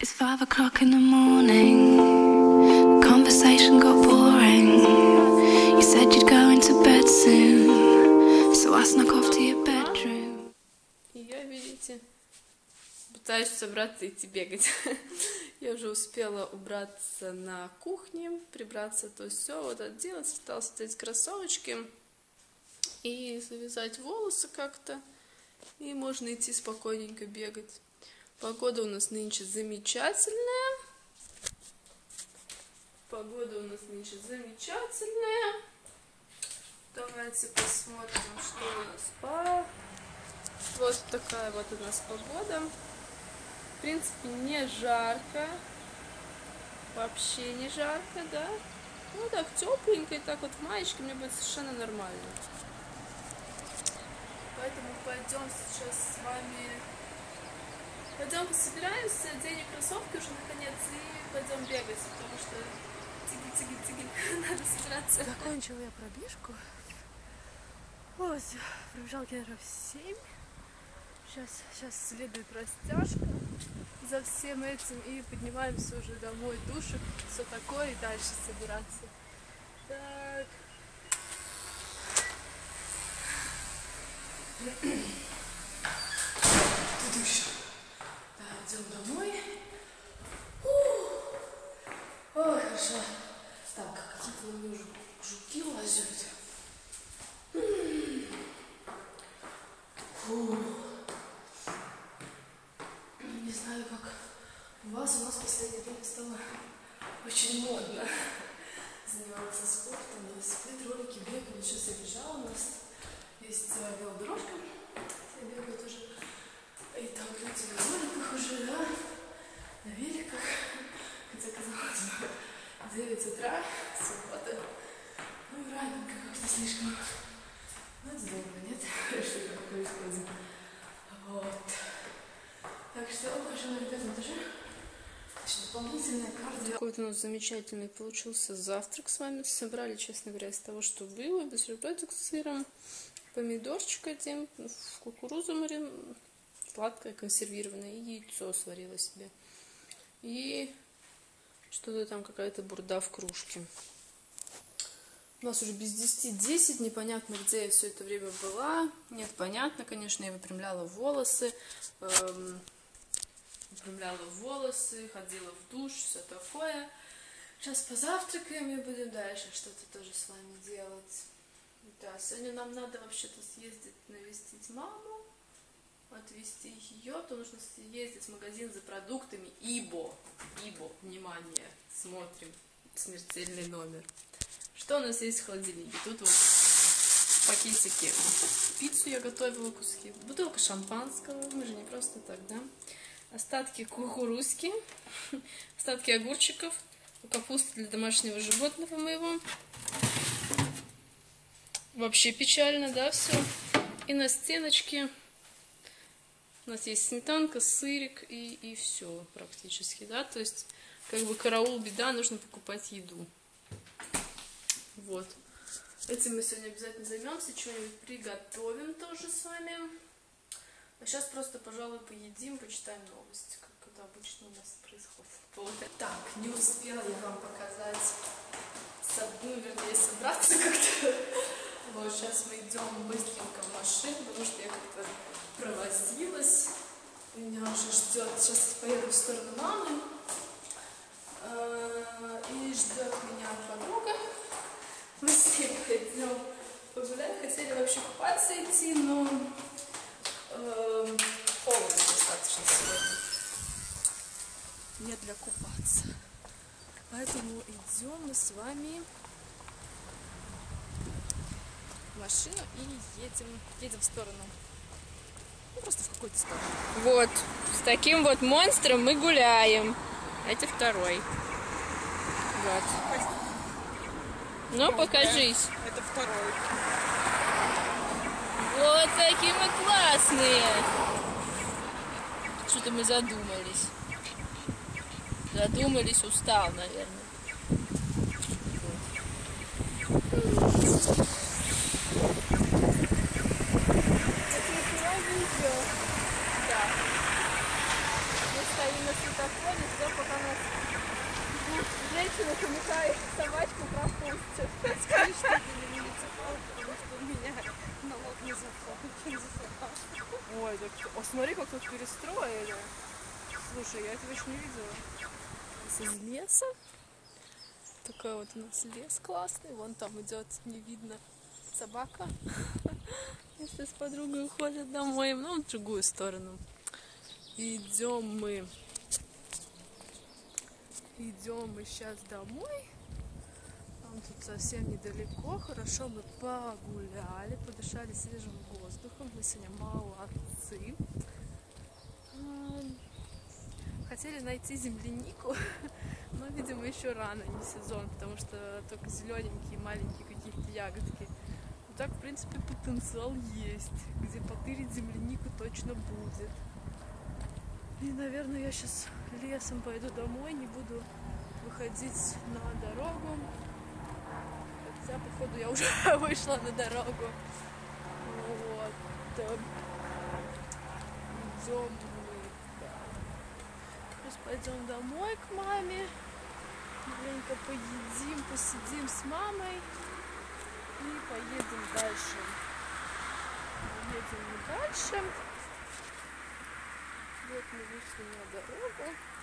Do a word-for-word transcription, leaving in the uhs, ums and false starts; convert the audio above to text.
It's five o'clock in the morning. The conversation got boring. You said you'd go into bed soon, so I snuck off to your bedroom. И я, видите, пытаюсь собраться и идти бегать. Я уже успела убраться на кухне, прибраться, то есть все вот отделать, осталось эти кроссовочки и завязать волосы как-то, и можно идти спокойненько бегать. Погода у нас нынче замечательная. Погода у нас нынче замечательная. Давайте посмотрим, что у нас по... Вот такая вот у нас погода. В принципе, не жарко. Вообще не жарко, да? Ну так, тепленько, и так вот в маечке мне будет совершенно нормально. Поэтому пойдем сейчас с вами... Пойдем пособираемся, оденем кроссовки уже наконец и пойдем бегать, потому что тиги-тиги-тиги, надо собираться. Закончила я пробежку. Вот, пробежал километров семь. Сейчас, сейчас следует растяжка за всем этим и поднимаемся уже домой, душик, все такое, и дальше собираться. Так. Идем домой. Ой, хорошо. Так, какие-то у меня жуки лазят. Фу. Не знаю, как у вас, у нас в последнее время стало очень модно заниматься спортом, велосипед, ролики, бегали. Сейчас я бежала, у нас есть велодорожка, я бегаю тоже. И там люди на роликах уже, да, на великах, хотя казалось бы, девять утра, суббота, ну раненько как-то слишком, ну это добро, нет, что такое происходит, вот, так что, уважаемые ребята, тоже дополнительная кардио. Такой вот у нас замечательный получился завтрак с вами, собрали, честно говоря, из того, что было, бутербродик с сыром, помидорчик один, кукурузу марин, сладкое, консервированное, и яйцо сварила себе. И что-то там, какая-то бурда в кружке. У нас уже без десяти десять, непонятно, где я все это время была. Нет, понятно, конечно, я выпрямляла волосы, эм, выпрямляла волосы, ходила в душ, все такое. Сейчас позавтракаем и будем дальше что-то тоже с вами делать. Да, сегодня нам надо вообще-то съездить навестить маму, отвезти ее, то нужно съездить в магазин за продуктами Ибо. Ибо, внимание, смотрим, смертельный номер. Что у нас есть в холодильнике? Тут вот пакетики. Пиццу я готовила, куски. Бутылка шампанского, мы же не просто так, да? Остатки кукурузки, остатки огурчиков, капуста для домашнего животного моего. Вообще печально, да, все. И на стеночке у нас есть сметанка, сырик и, и все практически, да, то есть как бы караул, беда, нужно покупать еду. Вот. Этим мы сегодня обязательно займемся, чего-нибудь приготовим тоже с вами. А сейчас просто, пожалуй, поедим, почитаем новости, как это обычно у нас происходит. Вот. Так, не успела я вам показать, ну, вернее, собраться как-то. Вот, сейчас мы идем быстренько в машину, потому что я как-то провозилась. Меня уже ждет. Сейчас поеду в сторону мамы. И ждет меня подруга. Мы с ней пойдем погулять. Хотели вообще купаться идти, но э, холодно достаточно сегодня. Не для купаться. Поэтому идем мы с вами в машину и едем, едем в сторону. Ну, просто в какую-то сторону. Вот, с таким вот монстром мы гуляем. Это второй. Вот. Ну, покажись. Это второй. Вот такие мы классные. Что-то мы задумались. Задумались, устал, наверное. Да. Мы стоим на светофоре, женщина помыкает собачку пропустит. Скажи, что ты на муниципал, потому что у меня налог не заплачен за собаку. Ой, так, о, смотри, как тут перестроили. Слушай, я этого еще не видела. Из леса. Такой вот у нас лес классный. Вон там идет, не видно, собака. Если с подругой уходят домой, ну, в другую сторону. Идем мы. Идем мы сейчас домой. Нам тут совсем недалеко. Хорошо мы погуляли, подышали свежим воздухом. Мы сегодня молодцы. Хотели найти землянику, но, видимо, еще рано, не сезон, потому что только зелененькие, маленькие какие-то ягодки. Но так, в принципе, потенциал есть, где потырить землянику точно будет. И, наверное, я сейчас лесом пойду домой, не буду выходить на дорогу. Хотя, походу, я уже вышла на дорогу. Вот. Идем мы. Сейчас пойдем домой к маме. Маленько поедим, посидим с мамой. И поедем дальше. Поедем мы дальше. Вот мы вышли на дорогу.